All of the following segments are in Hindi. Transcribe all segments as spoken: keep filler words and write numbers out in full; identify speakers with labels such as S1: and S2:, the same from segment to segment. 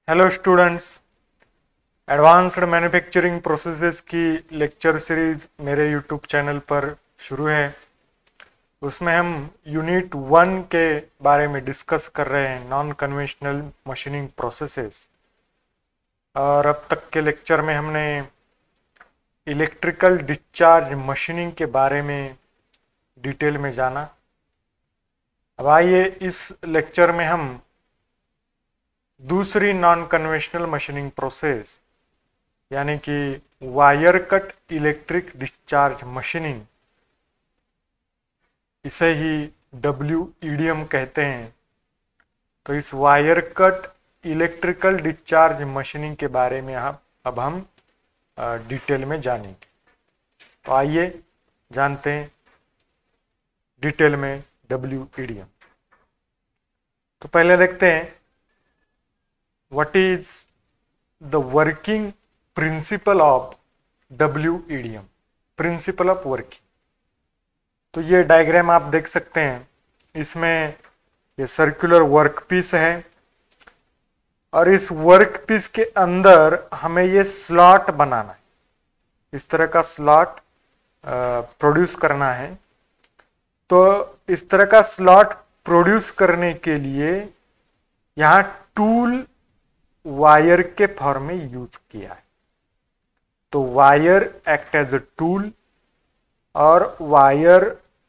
S1: Hello students, advanced manufacturing processes की लेक्चर सीरीज मेरे यूट्यूब चैनल पर शुरू है। उसमें हम यूनिट वन के बारे में डिस्कस कर रहे हैं, नॉन कन्वेंशनल मशीनिंग प्रोसेसेस। और अब तक के लेक्चर में हमने इलेक्ट्रिकल डिस्चार्ज मशीनिंग के बारे में डिटेल में जाना। अब आइए इस लेक्चर में हम दूसरी नॉन कन्वेंशनल मशीनिंग प्रोसेस यानी कि wire cut electric discharge machining, इसे ही डब्ल्यू ई डी एम कहते हैं। तो इस wire cut electrical discharge machining के बारे में हम अब हम डिटेल में जानेंगे। तो आइए जानते हैं डिटेल में डब्ल्यू ई डी एम। तो पहले देखते हैं what is the working principle of W E D M, principle of working. तो ये डायग्राम आप देख सकते हैं, इसमें ये सर्कुलर वर्कपीस है और इस वर्कपीस के अंदर हमें ये स्लॉट बनाना है, इस तरह का स्लॉट प्रोड्यूस करना है। तो इस तरह का स्लॉट प्रोड्यूस करने के लिए यहाँ टूल वायर के फॉर्म में यूज किया है। तो wire act as a tool और wire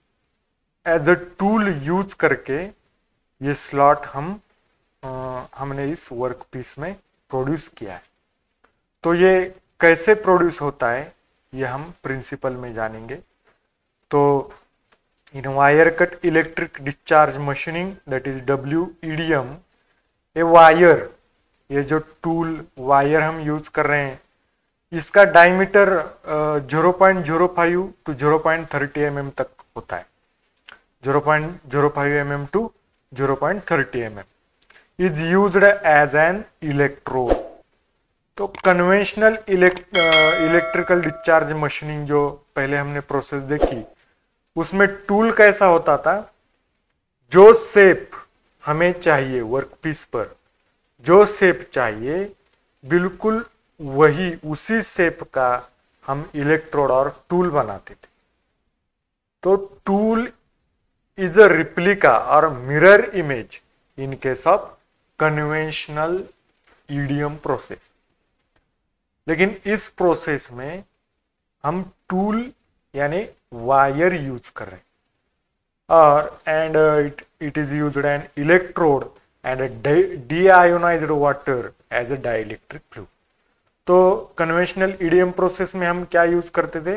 S1: as a tool use करके ये स्लॉट हम आ, हमने इस वर्कपीस में प्रोड्यूस किया है। तो ये कैसे प्रोड्यूस होता है ये हम प्रिंसिपल में जानेंगे। तो in wire cut electric discharge machining, that is W E D M, a wire, ये जो टूल वायर हम यूज कर रहे हैं, इसका diameter zero point zero five to zero point thirty m m तक होता है। Zero point zero five m m to zero point thirty m m is used as an electrode. तो कन्वेंशनल इलेक्ट्रिकल डिस्चार्ज मशीनिंग जो पहले हमने प्रोसेस देखी, उसमें टूल कैसा होता था, जो शेप हमें चाहिए वर्कपीस पर, जो शेप चाहिए बिल्कुल वही उसी शेप का हम इलेक्ट्रोड और टूल बनाते थे। तो टूल इज अ रिप्लिका और mirror image in case of conventional E D M process. लेकिन इस प्रोसेस में हम टूल यानी वायर यूज कर रहे हैं और and it it is used an electrode and deionised water as a dielectric fluid. तो conventional E D M process में हम क्या यूज करते थे,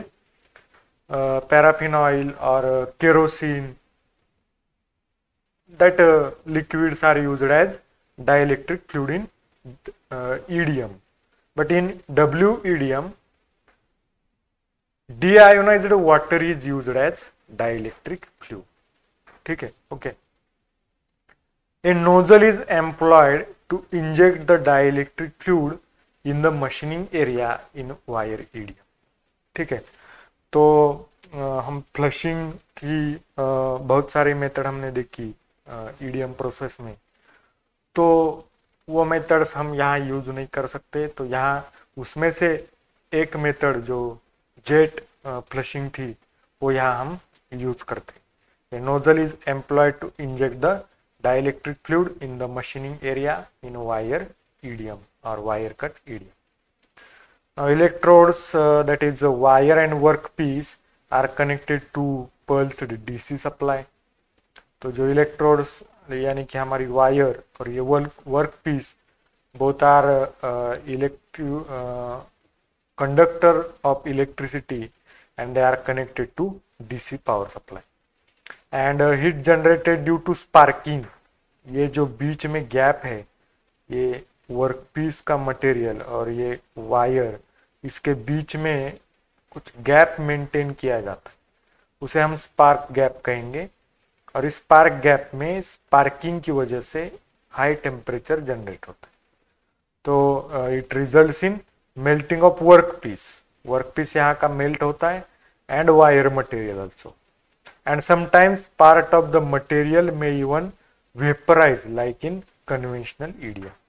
S1: पैराफिन ऑयल और kerosene, that liquids are used as dielectric fluid in E D M. But in W E D M, deionised water is used as dielectric fluid. ठीक है, okay. A nozzle is employed to inject the dielectric fluid in the machining area in wire E D M। ठीक है, तो आ, हम फ्लशिंग की आ, बहुत सारी मेथड हमने देखी ई डी एम प्रोसेस में। तो वो मेथड्स हम यहाँ यूज नहीं कर सकते। तो यहाँ उसमें से एक मेथड जो जेट फ्लशिंग थी वो यहाँ हम यूज करते। Nozzle is employed to inject the dielectric fluid in the machining area in wire E D M or wire cut E D M. Now electrodes, uh, that is a wire and workpiece, are connected to pulsed D C supply. तो जो electrodes यानी कि हमारी वायर और ये workpiece both are uh, electric uh, conductor of electricity and they are connected to D C power supply. And heat generated due to sparking, ये जो बीच में गैप है, ये वर्कपीस का मटेरियल और ये वायर, इसके बीच में कुछ गैप मेंटेन किया जाता है, उसे हम स्पार्क गैप कहेंगे। और इस स्पार्क गैप में स्पार्किंग की वजह से हाई टेम्परेचर जनरेट होता है। तो it results in melting of workpiece, workpiece यहाँ का मेल्ट होता है and wire material also. And sometimes part of the material may even vaporize like in conventional E D M.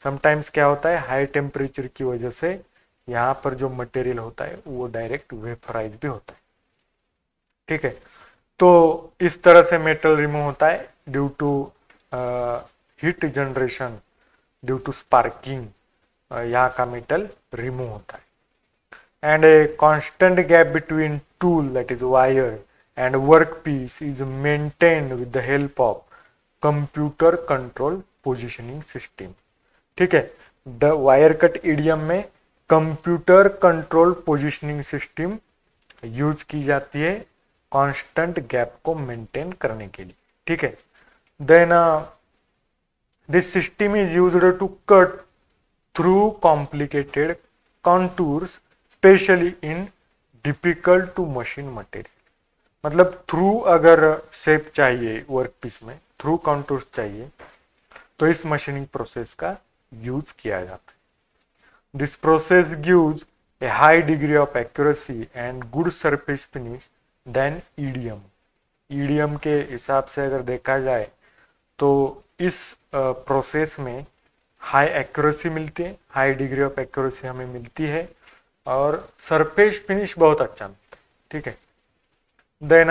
S1: Sometimes क्या होता है, हाई टेम्परेचर की वजह से यहाँ पर जो मटेरियल होता है वो डायरेक्ट वेपराइज भी होता है। ठीक है, तो इस तरह से मेटल रिमूव होता है due to heat generation, due to sparking, यहाँ का मेटल रिमूव होता है। And a constant gap between tool that is wire and work piece is maintained with the help of computer control positioning system. ठीक है, द वायर कट ईडीएम में computer control positioning system use की जाती है कांस्टेंट गैप को मेंटेन करने के लिए। ठीक है, then this system is used to cut through complicated contours specially in difficult to machine material. मतलब थ्रू अगर शेप चाहिए वर्क पीस में, थ्रू कॉन्टूर्स चाहिए, तो इस मशीनिंग प्रोसेस का यूज किया जाता है। This process gives a high degree of accuracy and good surface finish then EDM. EDM के हिसाब से अगर देखा जाए तो इस प्रोसेस में हाई एक्यूरेसी मिलती है, हाई डिग्री ऑफ एक्यूरेसी हमें मिलती है और सरफेस फिनिश बहुत अच्छा मिलता है। ठीक है, देन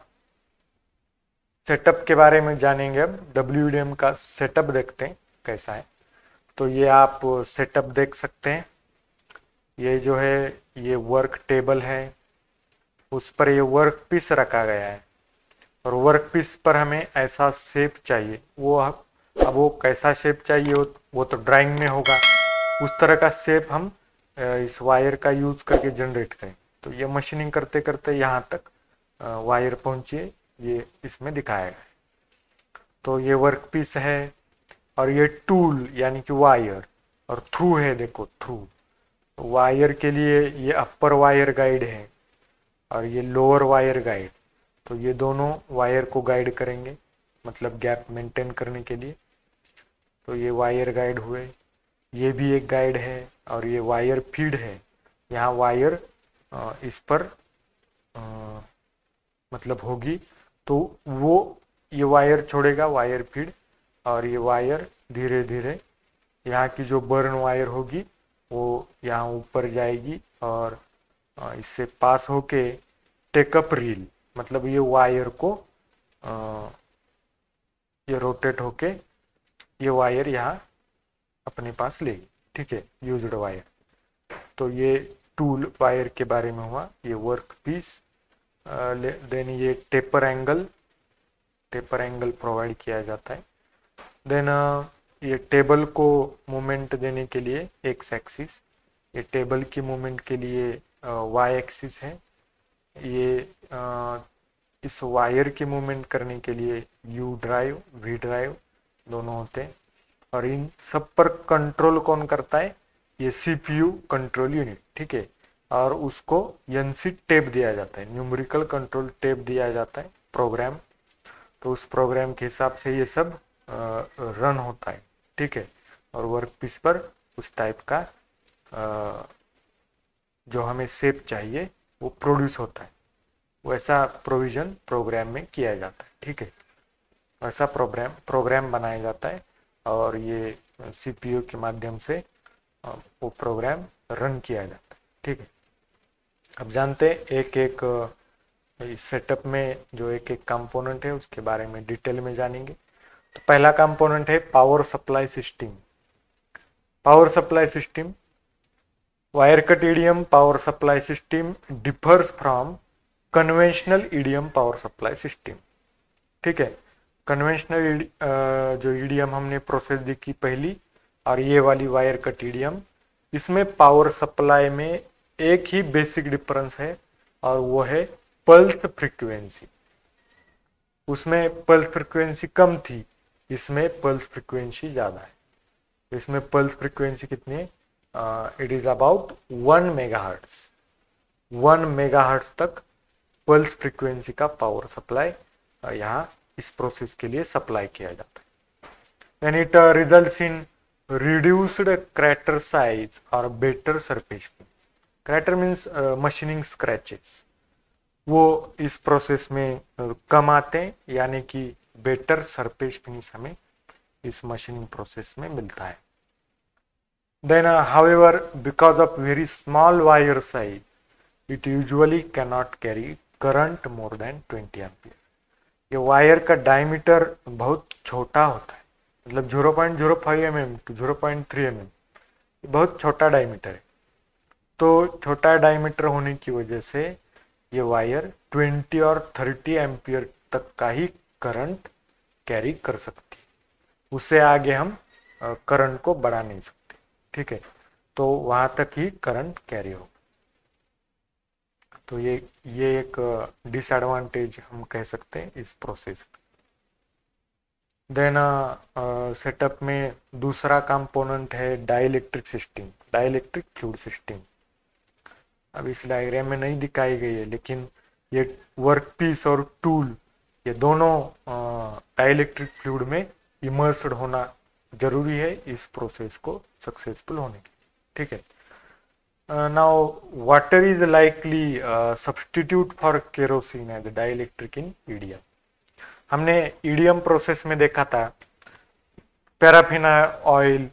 S1: सेटअप के बारे में जानेंगे। अब डब्ल्यूडीएम का सेटअप देखते हैं कैसा है। तो ये आप सेटअप देख सकते हैं, ये जो है ये वर्क टेबल है, उस पर ये वर्क पीस रखा गया है और वर्क पीस पर हमें ऐसा शेप चाहिए। वो अब वो कैसा शेप चाहिए हो वो तो ड्राइंग में होगा, उस तरह का शेप हम इस वायर का यूज करके जनरेट करें। तो ये मशीनिंग करते करते यहाँ तक वायर पहुंचे, ये इसमें दिखाया है। तो ये वर्क पीस है और ये टूल यानी कि वायर और थ्रू है, देखो थ्रू। वायर के लिए ये अपर वायर गाइड है और ये लोअर वायर गाइड। तो ये दोनों वायर को गाइड करेंगे, मतलब गैप मेंटेन करने के लिए। तो ये वायर गाइड हुए, ये भी एक गाइड है और ये वायर फीड है। यहाँ वायर इस पर आ, मतलब होगी तो वो ये वायर छोड़ेगा, वायर फीड, और ये वायर धीरे धीरे यहाँ की जो बर्न वायर होगी वो यहाँ ऊपर जाएगी और इससे पास होके टेकअप रील, मतलब ये वायर को आ, ये रोटेट होके ये वायर यहाँ अपने पास लेगी। ठीक है, यूज्ड वायर। तो ये टूल वायर के बारे में हुआ, ये वर्क पीस, देन ये taper angle, taper angle provide किया जाता है। देन ये टेबल को मूवमेंट देने के लिए एक्स एक्सिस, ये टेबल की मूवमेंट के लिए वाई एक्सिस है। ये आ, इस वायर की मूवमेंट करने के लिए यू ड्राइव, वी ड्राइव दोनों होते हैं। और इन सब पर कंट्रोल कौन करता है, ये सीपीयू कंट्रोल यूनिट। ठीक है, और उसको एनसी टेप दिया जाता है, न्यूमेरिकल कंट्रोल टेप दिया जाता है प्रोग्राम। तो उस प्रोग्राम के हिसाब से ये सब रन होता है। ठीक है, और वर्क पीस पर उस टाइप का आ, जो हमें शेप चाहिए वो प्रोड्यूस होता है, वैसा प्रोविजन प्रोग्राम में किया जाता है। ठीक है, वैसा प्रोग्राम प्रोग्राम बनाया जाता है और ये सीपीयू के माध्यम से वो प्रोग्राम रन किया जाता है। ठीक है, अब जानते हैं एक एक इस सेटअप में जो एक एक कंपोनेंट है उसके बारे में डिटेल में जानेंगे। तो पहला कंपोनेंट है power supply system. Power supply system, wire cut EDM power supply system differs from conventional EDM power supply system. ठीक है, कन्वेंशनल जो ईडीएम हमने प्रोसेस देखी पहली और ये वाली वायर कट ईडीएम, इसमें पावर सप्लाई में एक ही बेसिक डिफरेंस है और वो है पल्स फ्रीक्वेंसी। उसमें पल्स फ्रीक्वेंसी कम थी, इसमें पल्स फ्रीक्वेंसी ज्यादा है। इसमें पल्स फ्रीक्वेंसी कितनी है, it is about one megahertz. One megahertz तक पल्स फ्रीक्वेंसी का पावर सप्लाई यहाँ इस प्रोसेस के लिए सप्लाई किया जाता है। And it results in reduced crater size और better surface. Crater means machining scratches, वो इस प्रोसेस में कम आते हैं, यानी कि बेटर सरफेस फिनिश हमें इस मशीनिंग प्रोसेस में मिलता है। Then, uh, however, because of very small wire size, it usually cannot carry current more than twenty ampere. ये वायर का डायमीटर बहुत छोटा होता है, मतलब zero point zero five m m to zero point three m m, बहुत छोटा डायमीटर है. तो छोटा डायमीटर होने की वजह से ये वायर ट्वेंटी और थर्टी एम्पियर तक का ही करंट कैरी कर सकती है. उससे आगे हम करंट को बढ़ा नहीं सकते. ठीक है, तो वहां तक ही करंट कैरी होगा. तो ये ये एक डिसएडवांटेज हम कह सकते हैं इस प्रोसेस. देन सेटअप में दूसरा कंपोनेंट है dielectric system, dielectric fluid system. अब इस डायग्राम में नहीं दिखाई गई है, लेकिन ये वर्कपीस और टूल ये दोनों डाइलेक्ट्रिक फ्लूइड में इमर्स्ड होना जरूरी है इस प्रोसेस को सक्सेसफुल होने के. ठीक है. Now water is likely substitute for kerosene as dielectric in EDM. हमने ईडीएम प्रोसेस में देखा था पैराफिन ऑयल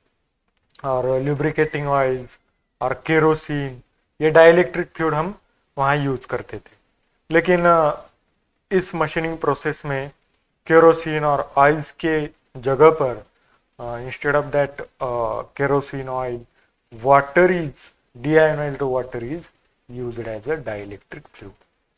S1: और ल्यूब्रिकेटिंग ऑयल्स और केरोसिन, ये डाइलेक्ट्रिक फ्लूइड हम वहाँ यूज करते थे. लेकिन इस मशीनिंग प्रोसेस में केरोसिन और ऑयल्स के जगह पर instead of that kerosene oil, water is deionized water is used as a dielectric fluid,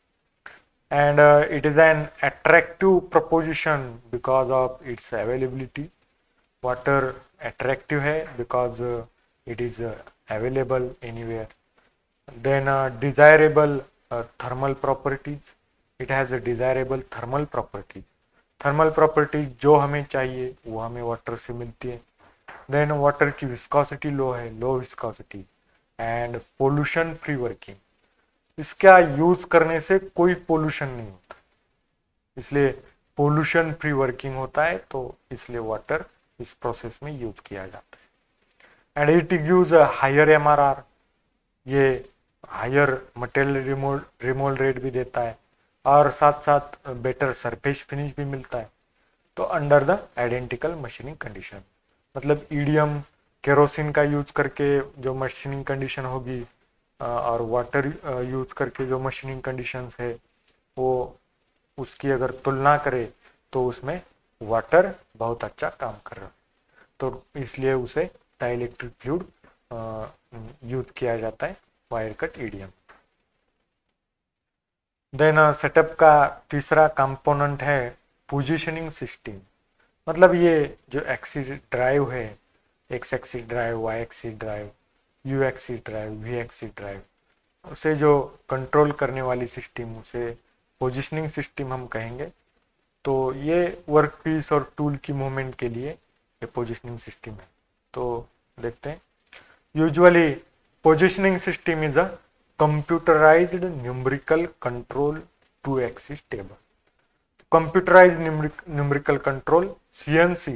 S1: and uh, it is an attractive proposition because of its availability. Water attractive है because uh, it is uh, available anywhere. Then uh, desirable uh, thermal properties, it has a desirable thermal properties. Thermal properties जो हमें चाहिए वो हमें वाटर से मिलती है. Then वाटर की विस्कोसिटी लो है, low viscosity, and pollution free working. इसका यूज करने से कोई पोल्यूशन नहीं होता, इसलिए पोल्यूशन फ्री वर्किंग होता है, तो इसलिए वाटर इस प्रोसेस में यूज किया जाता है. And it gives a higher MRR, ये higher material removal removal rate भी देता है और साथ साथ बेटर सरफेस फिनिश भी मिलता है. तो under the identical machining condition, मतलब ईडीएम केरोसिन का यूज करके जो मशीनिंग कंडीशन होगी और वाटर यूज करके जो मशीनिंग कंडीशंस है वो उसकी अगर तुलना करें तो उसमें वाटर बहुत अच्छा काम कर रहा है, तो इसलिए उसे डाइलेक्ट्रिक फ्लूइड यूज किया जाता है wire cut EDM. Then setup का तीसरा कंपोनेंट है पोजीशनिंग सिस्टम. मतलब ये जो एक्सिस ड्राइव है, X axis drive, Y axis drive, U axis drive, V axis drive, उसे जो कंट्रोल करने वाली सिस्टम उसे पोजीशनिंग सिस्टम हम कहेंगे. तो ये वर्क पीस और टूल की मूवमेंट के लिए ये पोजीशनिंग सिस्टम है. तो देखते हैं. Usually positioning system is a computerised numerical control two axis table. Computerised numerical control CNC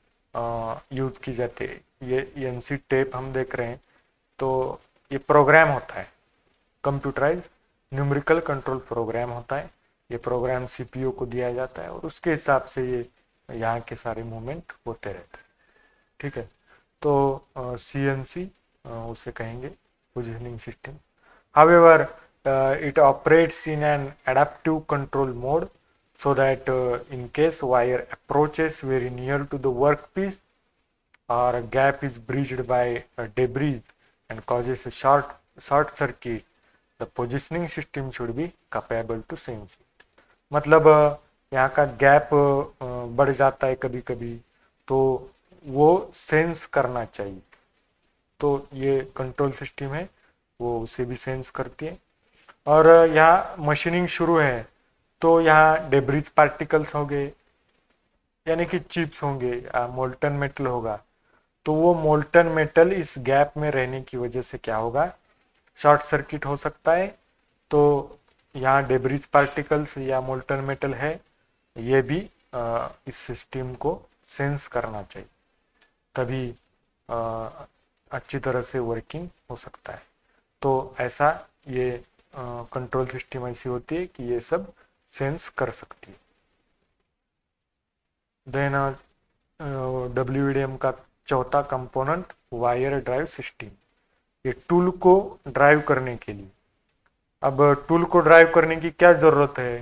S1: use की जाती है. ये एनसी टेप हम देख रहे हैं, तो ये प्रोग्राम होता है, कंप्यूटराइज न्यूमेरिकल कंट्रोल प्रोग्राम होता है. ये प्रोग्राम सीपीयू को दिया जाता है और उसके हिसाब से ये यहाँ के सारे मूवमेंट होते रहते हैं. ठीक है, तो सीएनसी उसे कहेंगे positioning system. However it operates in an adaptive control mode so that uh, in case wire approaches very near to the workpiece or a gap is breached by a debris and causes a short short circuit, the positioning system should be capable to sense it. मतलब यहाँ का गैप बढ़ जाता है कभी कभी, तो वो सेंस करना चाहिए. तो ये कंट्रोल सिस्टम है, वो उसे भी सेंस करती है. और यहाँ मशीनिंग शुरू है तो यहाँ डेब्रिज पार्टिकल्स होंगे, यानी कि चिप्स होंगे, मोल्टन मेटल होगा. तो वो मोल्टन मेटल इस गैप में रहने की वजह से क्या होगा, शॉर्ट सर्किट हो सकता है. तो यहाँ डेब्रिज पार्टिकल्स या मोल्टन मेटल है, ये भी आ, इस सिस्टम को सेंस करना चाहिए, तभी आ, अच्छी तरह से वर्किंग हो सकता है. तो ऐसा ये कंट्रोल सिस्टम ऐसी होती है कि ये सब सेंस कर सकती है. देन डब्ल्यूईडीएम का चौथा कंपोनेंट वायर ड्राइव सिस्टम, ये टूल को ड्राइव करने के लिए। अब टूल को ड्राइव करने की क्या जरूरत है?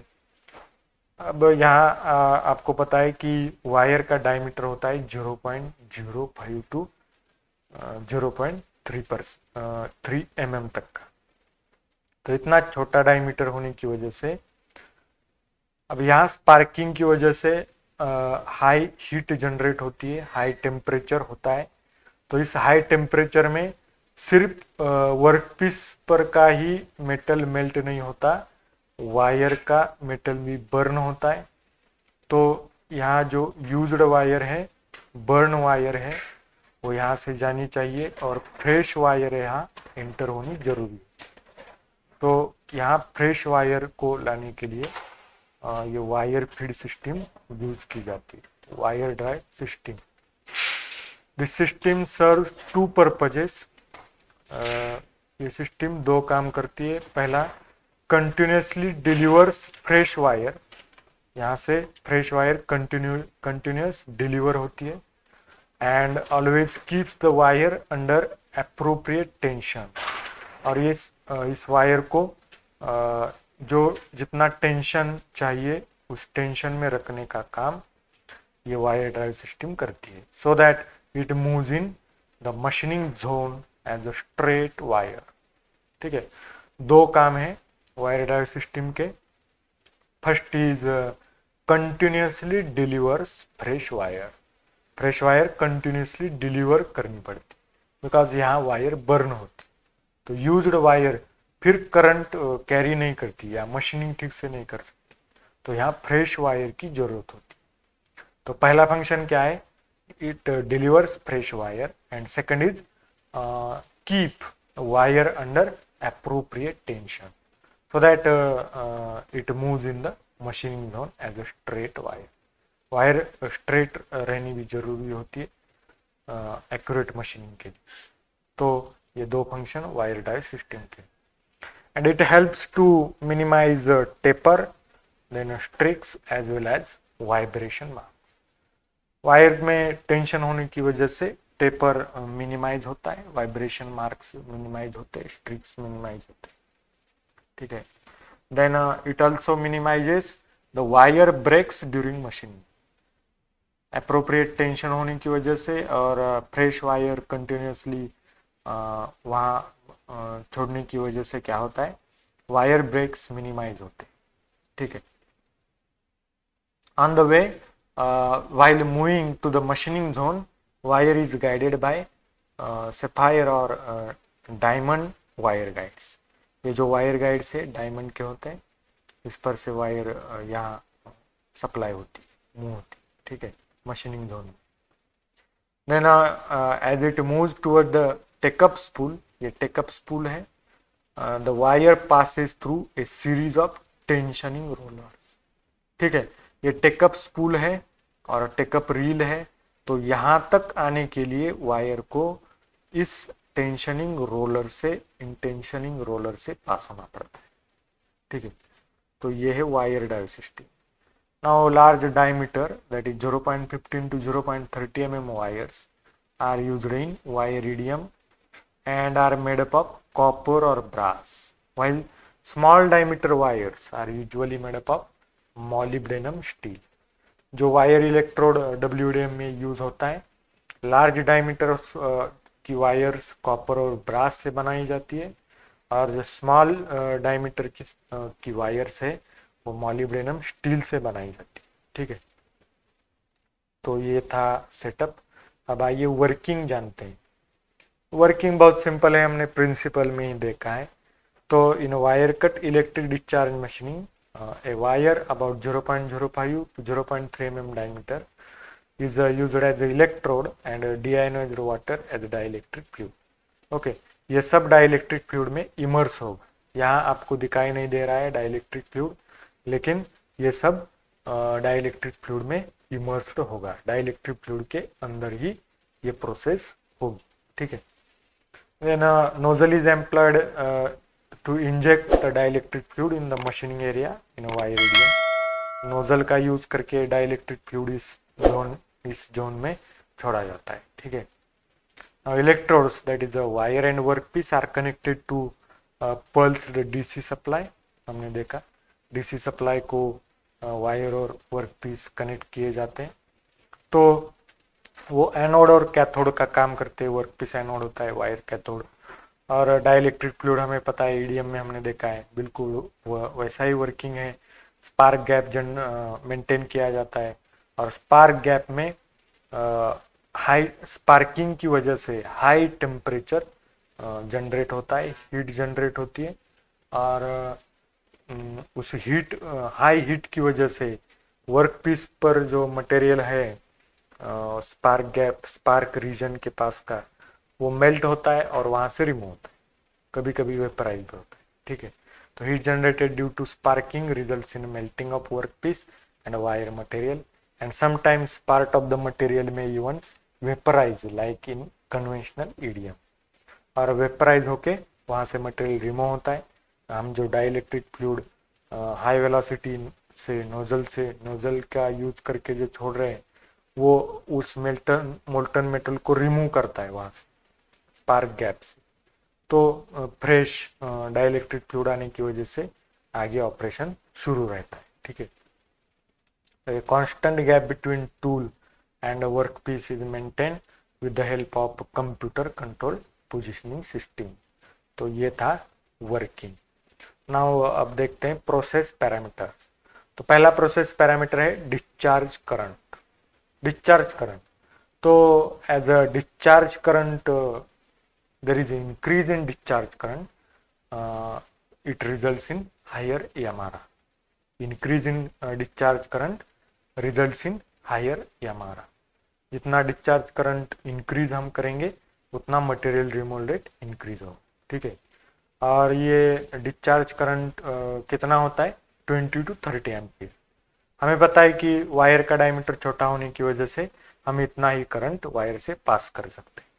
S1: अब यहाँ आपको पता है कि वायर का डायमीटर होता है zero point zero five to zero point three पर थ्री एम एम तक का। तो इतना छोटा डायमीटर होने की वजह से अब यहाँ स्पार्किंग की वजह से हाई हीट जनरेट होती है, हाई टेम्परेचर होता है। तो इस हाई टेम्परेचर में सिर्फ वर्कपीस पर का ही मेटल मेल्ट नहीं होता, वायर का मेटल भी बर्न होता है। तो यहाँ जो यूज्ड वायर है, बर्न वायर है, वो यहाँ से जानी चाहिए और फ्रेश वायर यहाँ एंटर होनी जरूरी है। तो यहाँ फ्रेश वायर को लाने के लिए आ, ये वायर फीड सिस्टम यूज की जाती है, wire drive system. This system serve two purposes. ये सिस्टम दो काम करती है। पहला, कंटिन्यूसली डिलीवर्स फ्रेश वायर, यहाँ से fresh wire continue continuous deliver होती है। And always keeps the wire under appropriate tension, और ये इस वायर को जो जितना टेंशन चाहिए उस टेंशन में रखने का काम ये वायर ड्राइव सिस्टम करती है, so that it moves in the machining zone as a straight wire. ठीक है, दो काम है वायर ड्राइव सिस्टम के। First is continuously delivers fresh wire, fresh wire continuously deliver करनी पड़ती बिकॉज यहाँ वायर बर्न होती। तो यूज्ड वायर फिर करंट कैरी नहीं करती या मशीनिंग ठीक से नहीं कर सकती, तो यहाँ फ्रेश वायर की जरूरत होती। तो पहला फंक्शन क्या है? It delivers fresh wire, and second is keep wire under appropriate tension so that it moves in the machining zone as a straight wire. Wire straight रहनी भी जरूरी होती है एक्यूरेट मशीनिंग के लिए। तो ये दो फंक्शन वायर ड्राइव सिस्टम के। And it helps to minimize taper, then streaks as well as vibration marks. Wire में टेंशन होने की वजह से टेपर मिनिमाइज होता है, वाइब्रेशन मार्क्स मिनिमाइज होते हैं, स्ट्रिक्स मिनिमाइज होते हैं। ठीक है, then it also minimizes the wire breaks during machining. Appropriate tension होने की वजह से और फ्रेश वायर कंटिन्यूसली वहाँ छोड़ने की वजह से क्या होता है? वायर ब्रेक्स मिनिमाइज होते। ठीक है, on the way while moving to the machining zone, wire is guided by sapphire और डायमंड वायर गाइड्स। ये जो वायर गाइड्स है डायमंड के होते हैं, इस पर से वायर uh, यहाँ सप्लाई होती, मूव होती। ठीक है, मशीनिंग जोन में। Then as it moves toward the take up spool, ये टेकअप स्पूल है, the wire passes through a series of tensioning rollers. ठीक है, ये टेकअप स्पूल है और टेकअप रील है। तो यहाँ तक आने के लिए वायर को इस टेंशनिंग रोलर से इन टेंशनिंग रोलर से पास होना पड़ता है। ठीक है, तो ये है wire drive system. Now large diameter that is zero point one five to zero point three zero mm wires are used in wire and are made up of copper or brass, while small diameter wires are usually made up of molybdenum steel। जो wire electrode W D M में यूज होता है, लार्ज डायमीटर की वायर्स कॉपर और ब्रास से बनाई जाती है, और जो स्मॉल डायमीटर की की वायर्स है वो मॉलिब्डेनम स्टील से बनाई जाती है। ठीक है, तो ये था सेटअप। अब आइए वर्किंग जानते हैं। वर्किंग बहुत सिंपल है, हमने प्रिंसिपल में ही देखा है। तो in wire cut electric discharge machining, a wire about zero point zero five to zero point three mm diameter is uh, used as an electrode and uh, deionized water as a dielectric fluid। ओके, ये सब डाइलेक्ट्रिक फ्लूइड में इमर्स होगा। यहाँ आपको दिखाई नहीं दे रहा है डाइलेक्ट्रिक फ्लूइड, लेकिन ये सब डाइलेक्ट्रिक फ्लूइड में इमर्स्ड होगा। डाइलेक्ट्रिक फ्लूइड के अंदर ही ये प्रोसेस होगी। ठीक है, then uh, nozzle is employed uh, to inject the dielectric fluid in the machining area in a wire medium। Nozzle का यूज करके डाइलेक्ट्रिक फ्लूइड इस जोन इस जोन में छोड़ा जाता है। ठीक है, Now electrodes, that is a wire and workpiece, are connected to uh, pulsed D C supply. हमने देखा डीसी सप्लाई को वायर और वर्कपीस कनेक्ट किए जाते हैं, तो वो एनोड और कैथोड का काम करते हैं। वर्कपीस एनोड होता है, वायर कैथोड। और डाइलेक्ट्रिक फ्लूइड हमें पता है, ईडीएम में हमने देखा है, बिल्कुल वैसा ही वर्किंग है। स्पार्क गैप जन मेंटेन किया जाता है, और स्पार्क गैप में हाई स्पार्किंग की वजह से हाई टेम्परेचर जनरेट होता है, हीट जनरेट होती है, और उस हीट हाई हीट की वजह से वर्कपीस पर जो मटेरियल है स्पार्क गैप स्पार्क रीजन के पास का, वो मेल्ट होता है और वहां से रिमूव होता है, कभी कभी वेपराइज होता है। ठीक है, तो heat generated due to sparking results in melting of workpiece and wire material, and sometimes part of the material may even vaporize like in conventional EDM. और वेपराइज होके वहां से मटेरियल रिमूव होता है। हम जो डाइलेक्ट्रिक फ्लूइड हाई वेलोसिटी से नोजल से नोजल का यूज करके जो छोड़ रहे हैं, वो उस मेल्टन मोल्टन मेटल को रिमूव करता है वहां से स्पार्क गैप से। तो फ्रेश डाइलेक्ट्रिक फ्लूइड आने की वजह से आगे ऑपरेशन शुरू रहता है। ठीक है, constant gap between tool and work piece is maintain with the help of computer control positioning system. तो ये था वर्किंग। नाउ अब देखते हैं प्रोसेस पैरामीटर्स। तो पहला प्रोसेस पैरामीटर है डिस्चार्ज करंट। डिस्चार्ज करंट, तो as a discharge current there is an increase in discharge current, uh, it results in higher E M R R. Increase in uh, discharge current results in higher E M R R. जितना डिस्चार्ज करंट इंक्रीज हम करेंगे उतना मटेरियल रिमूवल रेट इंक्रीज होगा। ठीक है, और ये डिस्चार्ज करंट uh, कितना होता है, ट्वेंटी टू थर्टी एम्पीयर। हमें पता है कि वायर का डायमीटर छोटा होने की वजह से हम इतना ही करंट वायर से पास कर सकते हैं।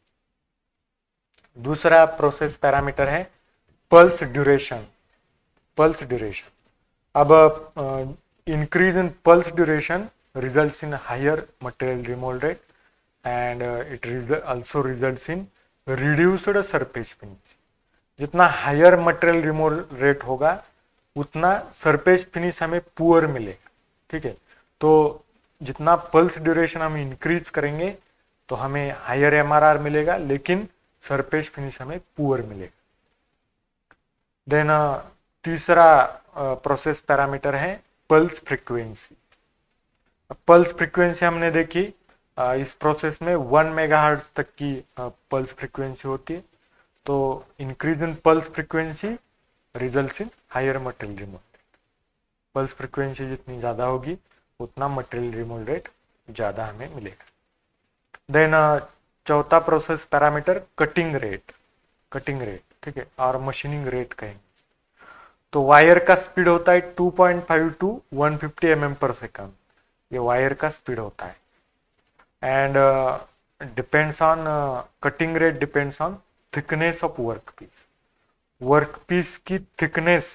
S1: दूसरा प्रोसेस पैरामीटर है पल्स ड्यूरेशन। पल्स ड्यूरेशन, अब increase in pulse duration results in higher material removal rate, and it also results in reduced surface finish. जितना हायर मटेरियल रिमूवल रेट होगा उतना सरफेस फिनिश हमें पुअर मिलेगा। ठीक है, तो जितना पल्स ड्यूरेशन हम इंक्रीज करेंगे तो हमें हायर एमआरआर मिलेगा, लेकिन सरफेस फिनिश हमें पुअर मिलेगा। देन तीसरा प्रोसेस पैरामीटर है पल्स फ्रीक्वेंसी। पल्स फ्रीक्वेंसी हमने देखी, uh, इस प्रोसेस में वन मेगाहर्ट्ज तक की पल्स uh, फ्रीक्वेंसी होती है। तो increase in pulse frequency results in higher material removal rate. Pulse frequency जितनी ज्यादा होगी उतना मटेरियल रिमूवल रेट ज्यादा हमें मिलेगा। देन uh, चौथा process parameter cutting rate. Cutting rate, ठीक है, और मशीनिंग रेट कहेंगे। तो वायर का स्पीड होता है two point five to one fifty M M पर सेकंड, ये वायर का स्पीड होता है। And depends on cutting rate depends on thickness of work piece. Work piece की थिकनेस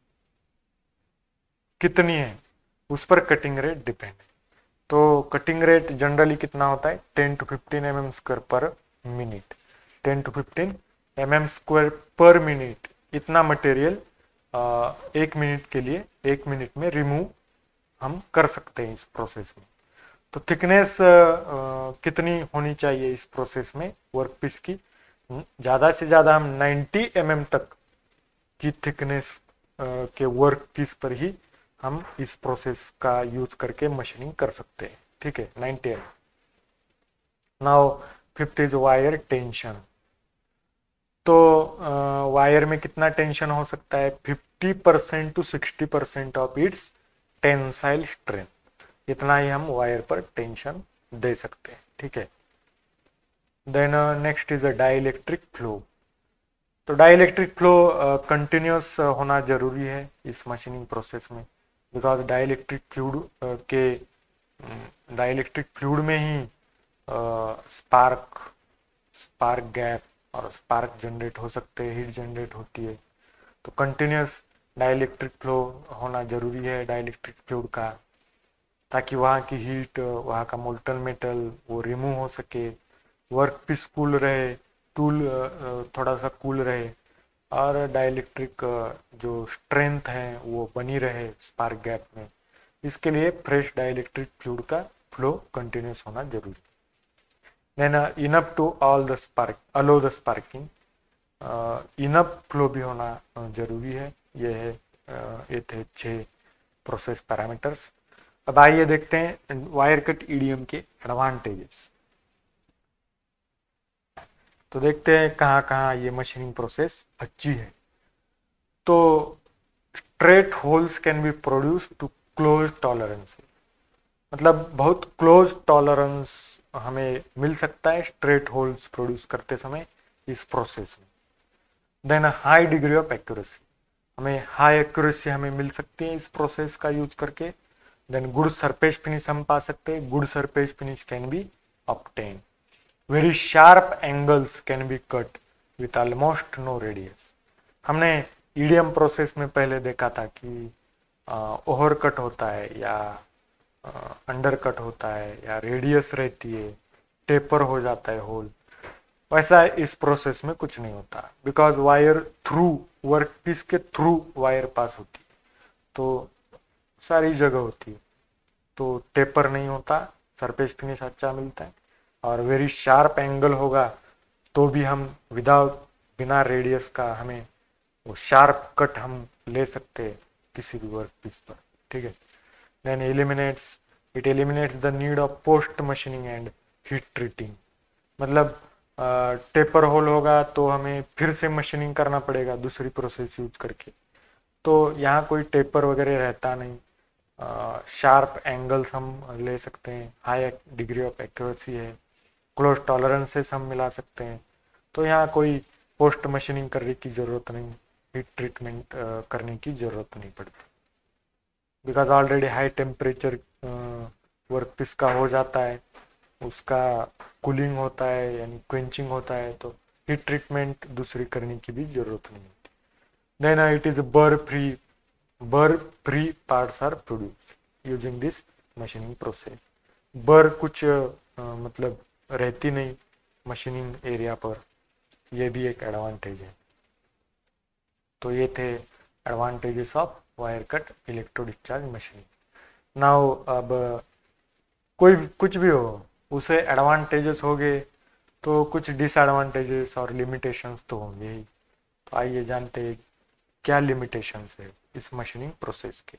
S1: कितनी है उस पर कटिंग रेट डिपेंड है। तो कटिंग रेट जनरली कितना होता है, ten to fifteen M M square पर minute. Ten to fifteen M M square पर मिनट, इतना मटेरियल एक मिनट के लिए एक मिनट में रिमूव हम कर सकते हैं इस प्रोसेस में। तो थिकनेस कितनी होनी चाहिए इस प्रोसेस में वर्क पीस की, ज्यादा से ज्यादा हम नाइंटी एम एम तक की थिकनेस के वर्क पीस पर ही हम इस प्रोसेस का यूज करके मशीनिंग कर सकते हैं। ठीक है, ninety M M. Now fifth is wire tension. तो वायर में कितना टेंशन हो सकता है, fifty percent to sixty percent of its tensile strength, इतना ही हम वायर पर टेंशन दे सकते हैं। ठीक है, then next is a dielectric flow. तो डाइलेक्ट्रिक फ्लो कंटिन्यूस होना जरूरी है इस मशीनिंग प्रोसेस में, बिकॉज डाइलेक्ट्रिक फ्लूइड के डाइलेक्ट्रिक फ्लूइड में ही स्पार्क स्पार्क गैप और स्पार्क जनरेट हो सकते हैं, हीट जनरेट होती है। तो कंटिन्यूस डाइलेक्ट्रिक फ्लो होना जरूरी है डाइलेक्ट्रिक फ्लूइड का, ताकि वहाँ की हीट, वहाँ का मोल्टन मेटल वो रिमूव हो सके वर्क पीस कूल रहे, टूल थोड़ा सा कूल रहे, और डाइलेक्ट्रिक जो स्ट्रेंथ है वो बनी रहे स्पार्क गैप में। इसके लिए फ्रेश डाइलेक्ट्रिक फ्लूइड का फ्लो कंटिन्यूस होना जरूरी। Then enough to all the spark allow the sparking, enough flow भी होना जरूरी है। ये है ये थे छह प्रोसेस पैरामीटर्स। अब आइए देखते हैं वायर कट ईडीएम के एडवांटेजेस। तो देखते हैं कहाँ कहाँ ये मशीनिंग प्रोसेस अच्छी है। तो straight holes can be produce to close tolerance, मतलब बहुत क्लोज टॉलरेंस हमें मिल सकता है स्ट्रेट होल्स प्रोड्यूस करते समय इस प्रोसेस में। Then high degree of accuracy, हमें हाई एक्यूरेसी हमें मिल सकती है इस प्रोसेस का यूज करके। देन गुड सरफेस फिनिश हम पा सकते हैं, good surface finish can be obtain. Very sharp angles can be cut with almost no radius. हमने ईडीएम प्रोसेस में पहले देखा था कि ओवर कट होता है या अंडर कट होता है या रेडियस रहती है, टेपर हो जाता है होल। वैसा इस प्रोसेस में कुछ नहीं होता, because wire through work piece के थ्रू वायर पास होती है, तो सारी जगह होती है, तो टेपर नहीं होता, सरफेस फिनिश अच्छा मिलता है। और वेरी शार्प एंगल होगा तो भी हम विदाउट बिना रेडियस का हमें वो शार्प कट हम ले सकते हैं किसी भी वर्क पीस पर, ठीक है। Then eliminates it eliminates the need of post machining and heat treating, मतलब टेपर होल होगा तो हमें फिर से मशीनिंग करना पड़ेगा दूसरी प्रोसेस यूज करके, तो यहाँ कोई टेपर वगैरह रहता नहीं। शार्प uh, एंगल्स हम ले सकते हैं, हाई डिग्री ऑफ एक्यूरेसी है, क्लोज टॉलरेंसेस हम मिला सकते हैं, तो यहाँ कोई पोस्ट मशीनिंग करने की जरूरत नहीं, हीट ट्रीटमेंट uh, करने की जरूरत नहीं पड़ती, because already high temperature work piece का हो जाता है, उसका कूलिंग होता है यानी क्वेंचिंग होता है, तो हीट ट्रीटमेंट दूसरी करने की भी जरूरत नहीं होती। Then it is burr free burr free parts are produce using this machining process. Burr कुछ uh, मतलब रहती नहीं मशीनिंग एरिया पर, यह भी एक एडवांटेज है। तो ये थे advantages of wire cut electro discharge machining. Now अब कोई कुछ भी हो उसे एडवांटेजेस हो गए तो कुछ डिसएडवांटेजेस और लिमिटेशंस तो होंगे ही। तो आइए जानते हैं क्या लिमिटेशंस है इस मशीनिंग प्रोसेस के।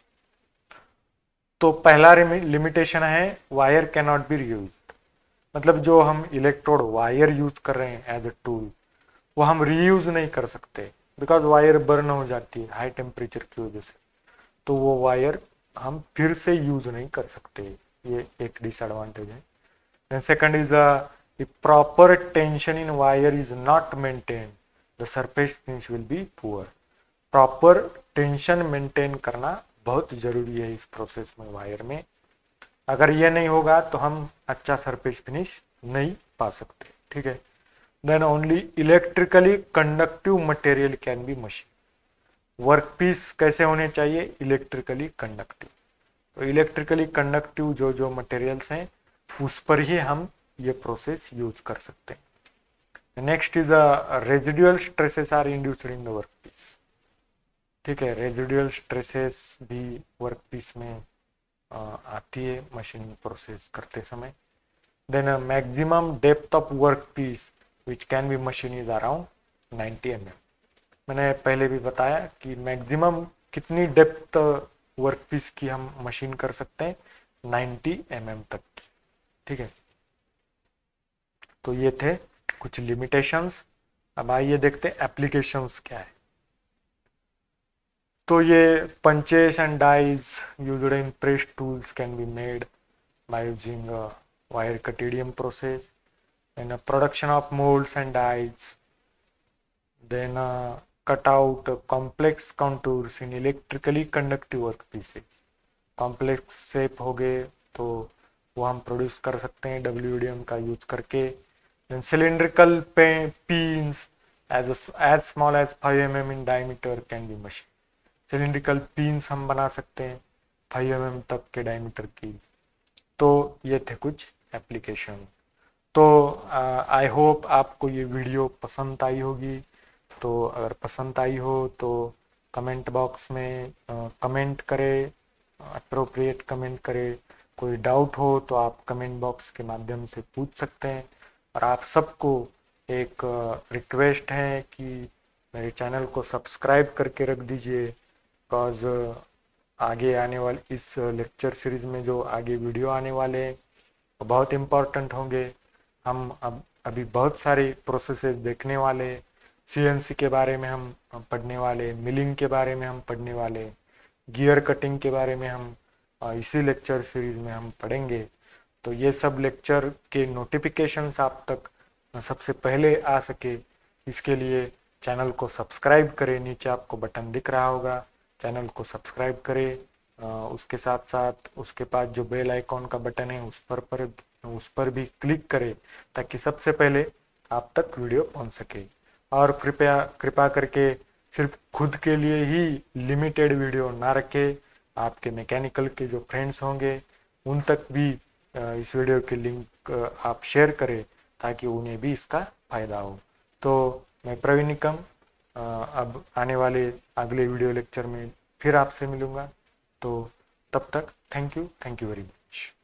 S1: तो पहला लिमिटेशन है wire can not be reused, मतलब जो हम इलेक्ट्रोड वायर यूज कर रहे हैं एज ए टूल वो हम रीयूज नहीं कर सकते, बिकॉज वायर बर्न हो जाती है हाई टेम्परेचर की वजह से, तो वो वायर हम फिर से यूज नहीं कर सकते, ये एक डिसएडवांटेज है। Then second is a proper tension in wire is not maintained, the surface finish will be poor। Proper tension maintain करना बहुत जरूरी है इस प्रोसेस में वायर में, अगर ये नहीं होगा तो हम अच्छा सरफेस फिनिश नहीं पा सकते, ठीक है। Then only electrically conductive material can be machine. Work piece कैसे होने चाहिए? Electrically conductive. तो इलेक्ट्रिकली कंडक्टिव जो जो मटेरियल्स हैं उस पर ही हम ये प्रोसेस यूज कर सकते हैं। Next is residual stresses are induced in the work piece, ठीक है। रेजिडुअल स्ट्रेसेस भी वर्क पीस में आ, आती है मशीनिंग प्रोसेस करते समय। Then maximum depth of work piece which can be machine is around ninety M M. मैंने पहले भी बताया कि मैक्सिमम कितनी डेप्थ वर्क पीस की हम मशीन कर सकते हैं, नाइंटी एम एम तक की, ठीक है। तो ये थे कुछ लिमिटेशंस। अब आइए देखते हैं एप्लीकेशंस क्या है। तो ये punches and dies used in press tools can be made by using wire cut EDM process, then production of moulds and dies, then cut out complex contours in electrically conductive work pieces. Complex shape हो गए तो वो हम प्रोड्यूस कर सकते हैं डब्ल्यू ईडीएम का यूज करके। Then cylindrical pins as as small as five millimeters in diameter can be machined। cylindrical pins हम बना सकते हैं five millimeters तक के डायमीटर की। तो ये थे कुछ एप्लीकेशन। तो आई होप आपको ये वीडियो पसंद आई होगी। तो अगर पसंद आई हो तो कमेंट बॉक्स में कमेंट करें, अप्रोप्रिएट कमेंट करें। कोई डाउट हो तो आप कमेंट बॉक्स के माध्यम से पूछ सकते हैं। और आप सबको एक रिक्वेस्ट है कि मेरे चैनल को सब्सक्राइब करके रख दीजिए, बिकॉज आगे आने वाले इस लेक्चर सीरीज में जो आगे वीडियो आने वाले हैं वो बहुत इम्पोर्टेंट होंगे। हम अब अभी बहुत सारे प्रोसेसेस देखने वाले, सीएनसी के बारे में हम पढ़ने वाले, मिलिंग के बारे में हम पढ़ने वाले, गियर कटिंग के बारे में हम इसी लेक्चर सीरीज में हम पढ़ेंगे। तो ये सब लेक्चर के नोटिफिकेशंस आप तक सबसे पहले आ सके, इसके लिए चैनल को सब्सक्राइब करें। नीचे आपको बटन दिख रहा होगा, चैनल को सब्सक्राइब करें। उसके साथ साथ उसके पास जो बेल आइकॉन का बटन है उस पर पर उस पर भी क्लिक करें, ताकि सबसे पहले आप तक वीडियो पहुंच सके। और कृपया कृपा करके सिर्फ खुद के लिए ही लिमिटेड वीडियो ना रखें, आपके मैकेनिकल के जो फ्रेंड्स होंगे उन तक भी इस वीडियो के लिंक आप शेयर करें, ताकि उन्हें भी इसका फायदा हो। तो मैं प्रवीण निकम अब आने वाले अगले वीडियो लेक्चर में फिर आपसे मिलूंगा। तो तब तक thank you thank you very much.